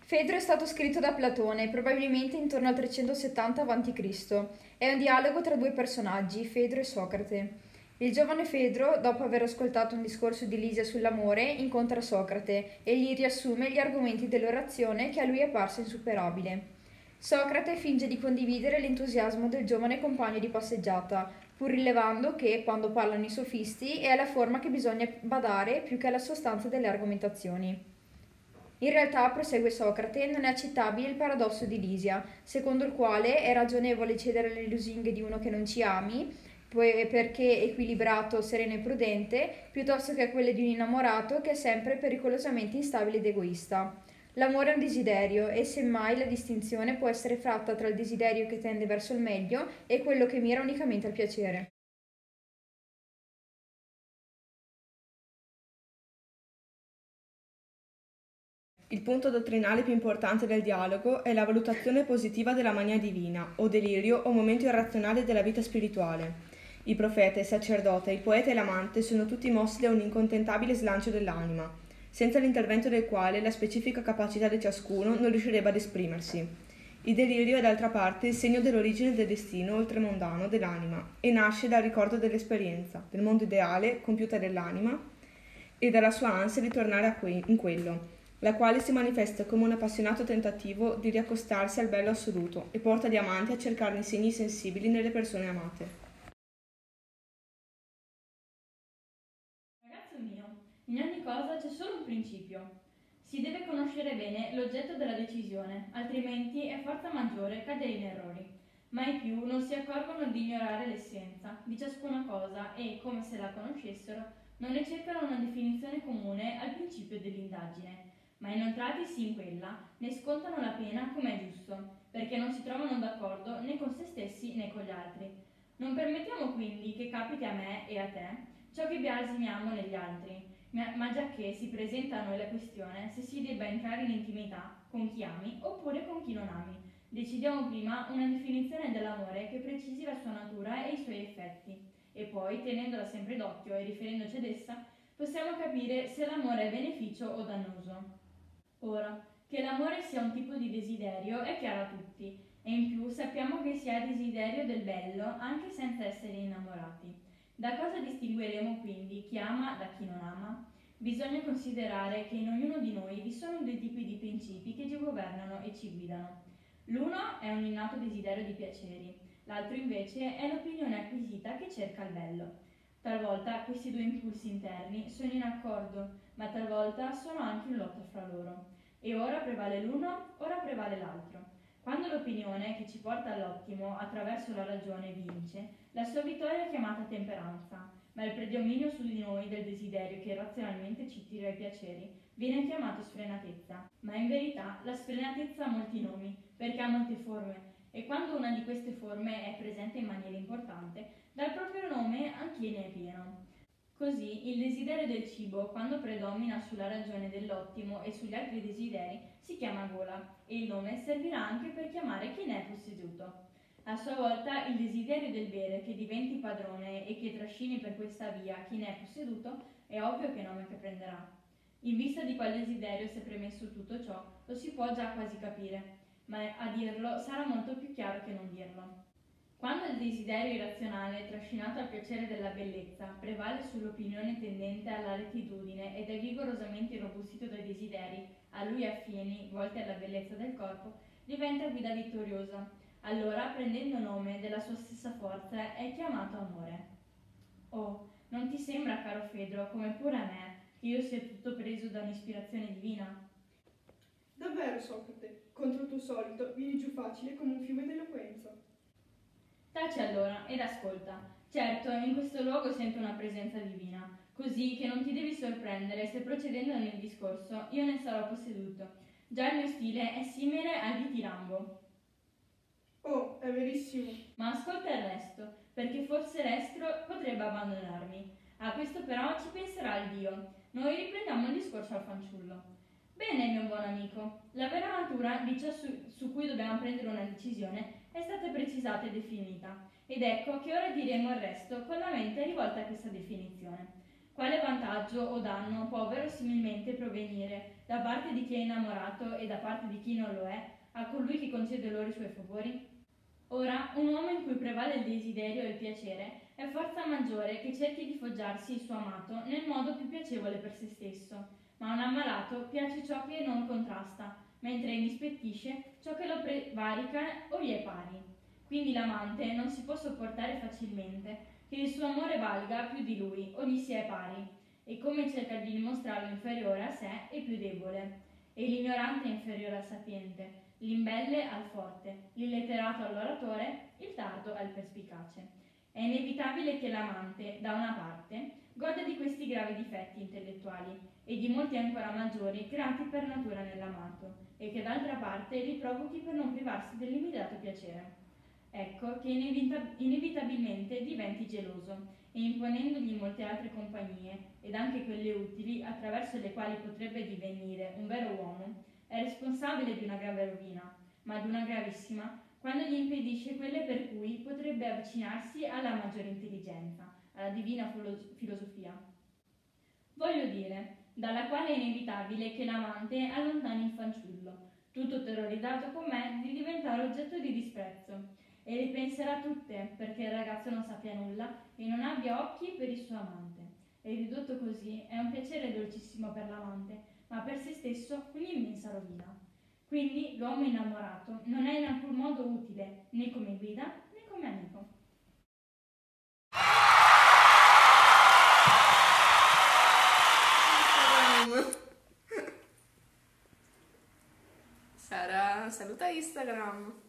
Fedro è stato scritto da Platone, probabilmente intorno al 370 a.C. È un dialogo tra due personaggi, Fedro e Socrate. Il giovane Fedro, dopo aver ascoltato un discorso di Lisia sull'amore, incontra Socrate e gli riassume gli argomenti dell'orazione che a lui è parsa insuperabile. Socrate finge di condividere l'entusiasmo del giovane compagno di passeggiata, pur rilevando che, quando parlano i sofisti, è alla forma che bisogna badare più che alla sostanza delle argomentazioni. In realtà, prosegue Socrate, non è accettabile il paradosso di Lisia, secondo il quale è ragionevole cedere alle lusinghe di uno che non ci ami, perché equilibrato, sereno e prudente, piuttosto che a quelle di un innamorato che è sempre pericolosamente instabile ed egoista. L'amore è un desiderio e semmai la distinzione può essere fatta tra il desiderio che tende verso il meglio e quello che mira unicamente al piacere. Il punto dottrinale più importante del dialogo è la valutazione positiva della mania divina, o delirio o momento irrazionale della vita spirituale. Il profeta, il sacerdote, il poeta e l'amante sono tutti mossi da un incontentabile slancio dell'anima, senza l'intervento del quale la specifica capacità di ciascuno non riuscirebbe ad esprimersi. Il delirio è d'altra parte il segno dell'origine del destino oltremondano dell'anima e nasce dal ricordo dell'esperienza, del mondo ideale, compiuta dell'anima, e dalla sua ansia di tornare in quello, la quale si manifesta come un appassionato tentativo di riaccostarsi al bello assoluto e porta gli amanti a cercarne i segni sensibili nelle persone amate. Ragazzo mio, in ogni cosa c'è solo un principio. Si deve conoscere bene l'oggetto della decisione, altrimenti è forza maggiore cadere in errori. Mai più non si accorgono di ignorare l'essenza di ciascuna cosa e, come se la conoscessero, non ne cercano una definizione comune al principio dell'indagine, ma inoltratisi in quella ne scontano la pena come è giusto, perché non si trovano d'accordo né con se stessi né con gli altri. Non permettiamo quindi che capiti a me e a te ciò che biasimiamo negli altri, ma giacché si presenta a noi la questione se si debba entrare in intimità con chi ami oppure con chi non ami. Decidiamo prima una definizione dell'amore che precisi la sua natura e i suoi effetti, e poi, tenendola sempre d'occhio e riferendoci ad essa, possiamo capire se l'amore è beneficio o dannoso. Ora, che l'amore sia un tipo di desiderio è chiaro a tutti, e in più sappiamo che si ha desiderio del bello anche senza essere innamorati. Da cosa distingueremo quindi chi ama da chi non ama? Bisogna considerare che in ognuno di noi vi sono due tipi di principi che ci governano e ci guidano. L'uno è un innato desiderio di piaceri, l'altro invece è l'opinione acquisita che cerca il bello. Talvolta questi due impulsi interni sono in accordo, ma talvolta sono anche in lotta fra loro. E ora prevale l'uno, ora prevale l'altro. Quando l'opinione che ci porta all'ottimo attraverso la ragione vince, la sua vittoria è chiamata temperanza, ma il predominio su di noi del desiderio che razionalmente ci tira ai piaceri viene chiamato sfrenatezza. Ma in verità la sfrenatezza ha molti nomi, perché ha molte forme, e quando una di queste forme è presente in maniera importante, dal proprio nome anche ne è pieno. Così il desiderio del cibo, quando predomina sulla ragione dell'ottimo e sugli altri desideri, si chiama gola, e il nome servirà anche per chiamare chi ne è posseduto. A sua volta il desiderio del bere che diventi padrone e che trascini per questa via chi ne è posseduto, è ovvio che nome che prenderà. In vista di qual desiderio, se premesso tutto ciò, lo si può già quasi capire, ma a dirlo sarà molto più chiaro che non dirlo. Quando il desiderio irrazionale, trascinato al piacere della bellezza, prevale sull'opinione tendente alla rettitudine ed è vigorosamente irrobustito dai desideri, a lui affini, volti alla bellezza del corpo, diventa guida vittoriosa. Allora, prendendo nome della sua stessa forza, è chiamato amore. Oh, non ti sembra, caro Fedro, come pure a me, che io sia tutto preso da un'ispirazione divina? Davvero, Socrate, contro il tuo solito, vieni giù facile come un fiume d'eloquenza. Taci allora ed ascolta. Certo, in questo luogo sento una presenza divina, così che non ti devi sorprendere se procedendo nel discorso io ne sarò posseduto. Già il mio stile è simile al di Tirambo. Oh, è verissimo. Ma ascolta il resto, perché forse l'estro potrebbe abbandonarmi. A questo però ci penserà il Dio. Noi riprendiamo il discorso al fanciullo. Bene, mio buon amico, la vera natura di ciò su cui dobbiamo prendere una decisione è stata precisata e definita, ed ecco che ora diremo il resto con la mente rivolta a questa definizione. Quale vantaggio o danno può verosimilmente provenire da parte di chi è innamorato e da parte di chi non lo è a colui che concede loro i suoi favori? Ora, un uomo in cui prevale il desiderio e il piacere è forza maggiore che cerchi di foggiarsi il suo amato nel modo più piacevole per se stesso, ma a un ammalato piace ciò che non contrasta, mentre indispettisce ciò che lo prevarica o gli è pari. Quindi l'amante non si può sopportare facilmente che il suo amore valga più di lui o gli sia pari, e come cerca di dimostrarlo inferiore a sé è più debole, e l'ignorante è inferiore al sapiente, l'imbelle al forte, l'illetterato all'oratore, il tardo al perspicace. È inevitabile che l'amante, da una parte, goda di questi gravi difetti intellettuali e di molti ancora maggiori creati per natura nell'amato, e che d'altra parte li provochi per non privarsi dell'immediato piacere. Ecco che inevitabilmente diventi geloso e imponendogli molte altre compagnie, ed anche quelle utili, attraverso le quali potrebbe divenire un vero uomo, è responsabile di una grave rovina, ma di una gravissima, quando gli impedisce quelle per cui potrebbe avvicinarsi alla maggiore intelligenza, alla divina filosofia. Voglio dire, dalla quale è inevitabile che l'amante allontani il fanciullo, tutto terrorizzato com'è di diventare oggetto di disprezzo, e le penserà tutte perché il ragazzo non sappia nulla e non abbia occhi per il suo amante. E ridotto così è un piacere dolcissimo per l'amante, ma per se stesso un'immensa rovina. Quindi l'uomo innamorato non è in alcun modo utile né come guida né come amico. Sara, saluta Instagram.